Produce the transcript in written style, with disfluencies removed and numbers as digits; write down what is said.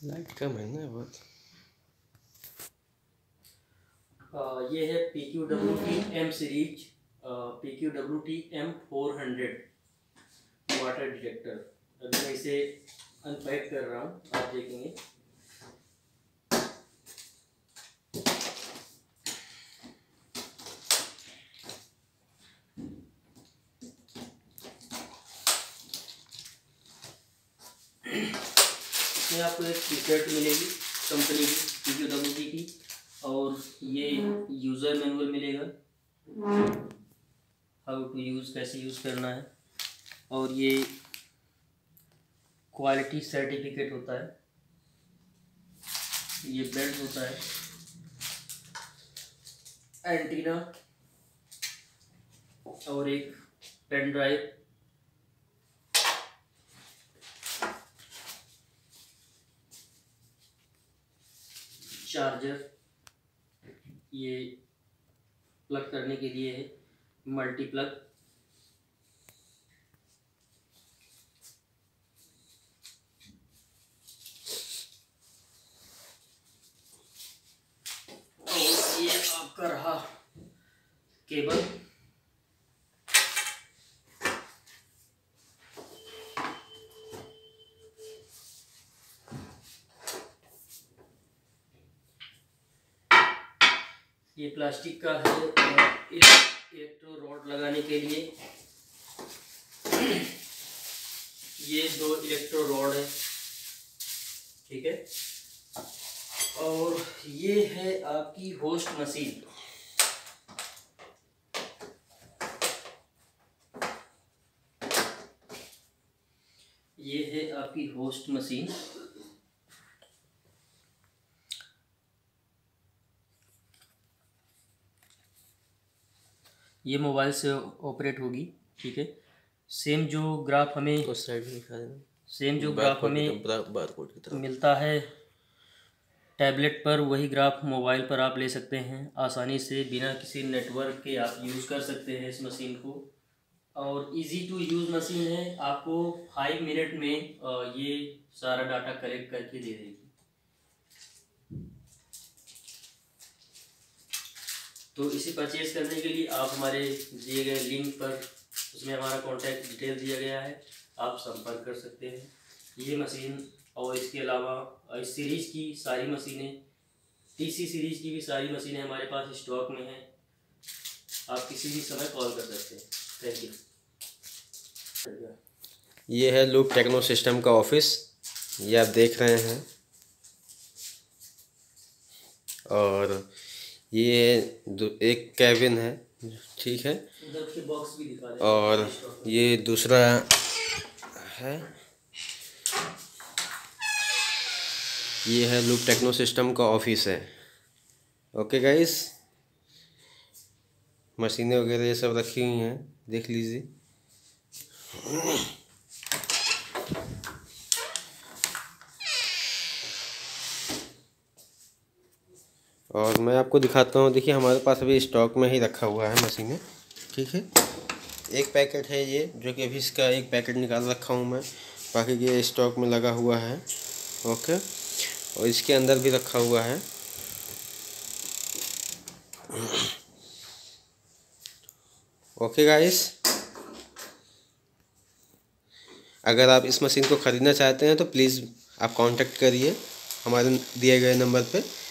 Light कम है ना बहुत। ये है PQWT M series, PQWT M400 water detector. अभी मैं इसे अनपैक कर रहा हूँ, आप देखेंगे। इसमें आपको एक टी शर्ट मिलेगी कंपनी की, PQWT की, और ये यूज़र मैनुअल मिलेगा, हाउ टू यूज़, कैसे यूज़ करना है, और ये क्वालिटी सर्टिफिकेट होता है, ये बेल्ट होता है, एंटीना और एक पेन ड्राइव, चार्जर, ये प्लग करने के लिए है, मल्टी प्लग, और ये आपका रहा केबल। ये प्लास्टिक का है, और इस इलेक्ट्रो रॉड लगाने के लिए ये 2 इलेक्ट्रो रॉड है, ठीक है। और ये है आपकी होस्ट मशीन। ये है आपकी होस्ट मशीन। ये मोबाइल से ऑपरेट होगी, ठीक है। सेम जो ग्राफ हमें उस साइड में दिखा देना। सेम जो ग्राफ हमें बारकोड की तरह मिलता है टैबलेट पर, वही ग्राफ मोबाइल पर आप ले सकते हैं आसानी से, बिना किसी नेटवर्क के आप यूज़ कर सकते हैं इस मशीन को। और इजी टू यूज़ मशीन है, आपको 5 मिनट में ये सारा डाटा कलेक्ट करके दे देगी। तो इसे परचेज करने के लिए आप हमारे दिए गए लिंक पर, उसमें हमारा कॉन्टैक्ट डिटेल दिया गया है, आप संपर्क कर सकते हैं। ये मशीन और इसके अलावा इस सीरीज़ की सारी मशीनें, TC सीरीज़ की भी सारी मशीनें हमारे पास स्टॉक में हैं, आप किसी भी समय कॉल कर सकते हैं। Thank you. ये है लूप टेक्नो सिस्टम का ऑफिस, ये आप देख रहे हैं। और ये एक कैबिन है, ठीक है। बॉक्स भी दिखा दें। और ये दूसरा है, ये है लूप टेक्नो सिस्टम का ऑफिस है। ओके गाइस, मशीनें वगैरह ये सब रखी हुई हैं, देख लीजिए। और मैं आपको दिखाता हूँ, देखिए हमारे पास अभी स्टॉक में ही रखा हुआ है मशीनें, ठीक है। एक पैकेट है ये, जो कि अभी इसका एक पैकेट निकाल रखा हूँ मैं, बाकी ये स्टॉक में लगा हुआ है। ओके, और इसके अंदर भी रखा हुआ है। ओके गाइस, अगर आप इस मशीन को ख़रीदना चाहते हैं तो प्लीज़ आप कांटेक्ट करिए हमारे दिए गए नंबर पे।